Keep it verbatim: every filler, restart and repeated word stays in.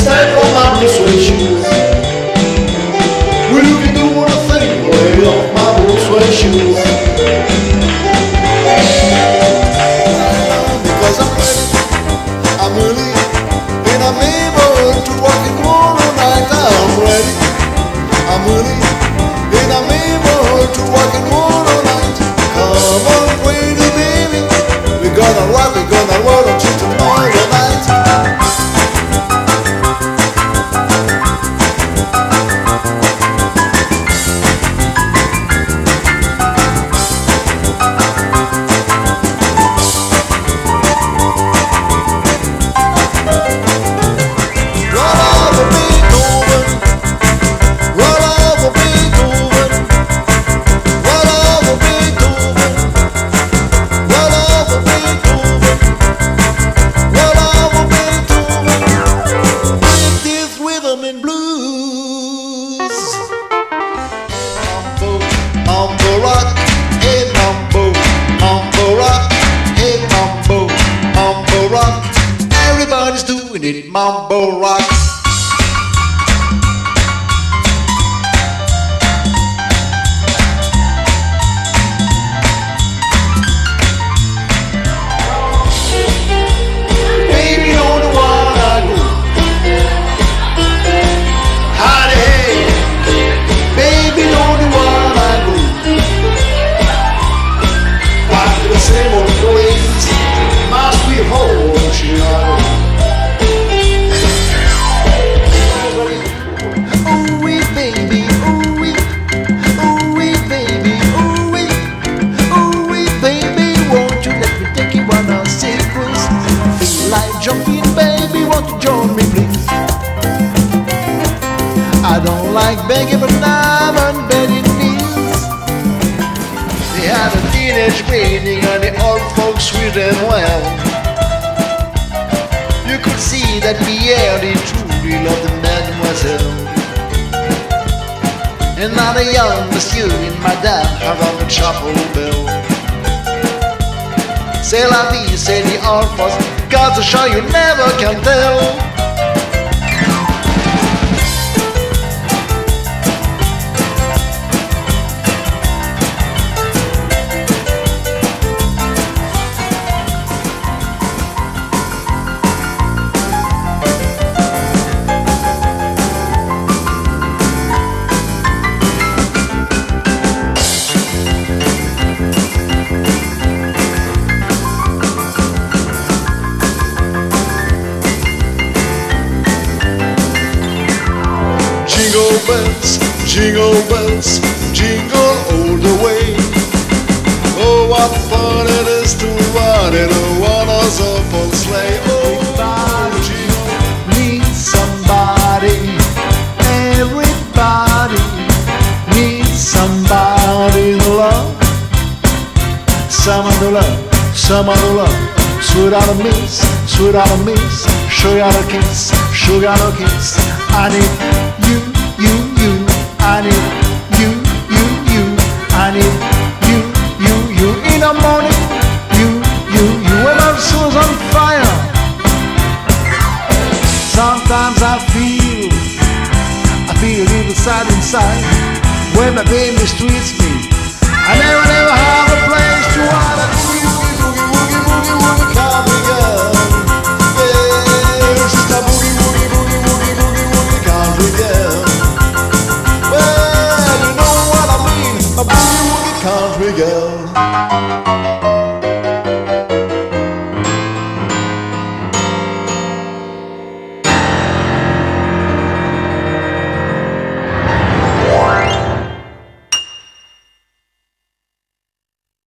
step on my blue suede shoes. Well, you can do what I think, lay off my blue suede shoes. Because I'm ready, I'm really in a neighborhood to walk in all night. I'm ready, I'm really in a neighborhood to walk in all night. Come on, pretty baby, we're gonna rock, we're gonna roll until tomorrow night. Mambo rock. Baby, you're the one I go. Howdy, hey. Baby, you're the one I go. Back to the same old place. My sweet home, Chicago. Jumping, baby, won't you join me, please? I don't like begging, but I'm on bending knees. They had a teenage wedding and the old folks sweet and well. You could see that Pierre, they truly loved the mademoiselle. And now the young monsieur and madame have rung the chapel bell. C'est la vie, say the old folks. God's a show you never can tell. Jingle bells, jingle bells, jingle all the way. Oh, what fun it is to ride in a one-horse open sleigh. Oh, jingle needs somebody. Everybody needs somebody to love. Someone to love, someone to love. Sweet out a miss, sweet out a miss. Sugar a kiss, sugar a kiss. I need you. You, you, I need you, you, you, I need you, you, you in the morning. You, you, you when my soul's on fire. Sometimes I feel, I feel a little sad inside when my baby treats me. I never, never have a place to hide. A boogie, boogie, boogie, boogie, boogie, country girl. Yeah, she's a boogie, boogie, boogie, boogie, boogie, boogie, country girl. A boogie woogie country girl.